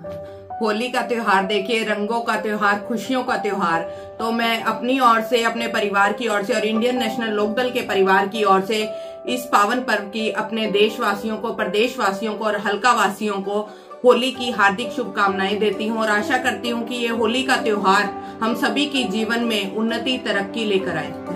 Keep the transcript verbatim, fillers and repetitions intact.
होली का त्योहार देखिए, रंगों का त्योहार, खुशियों का त्योहार। तो मैं अपनी ओर से, अपने परिवार की ओर से और इंडियन नेशनल लोकदल के परिवार की ओर से इस पावन पर्व की अपने देशवासियों को, प्रदेशवासियों को और हल्का वासियों को होली की हार्दिक शुभकामनाएं देती हूं और आशा करती हूं कि ये होली का त्योहार हम सभी की जीवन में उन्नति, तरक्की लेकर आए।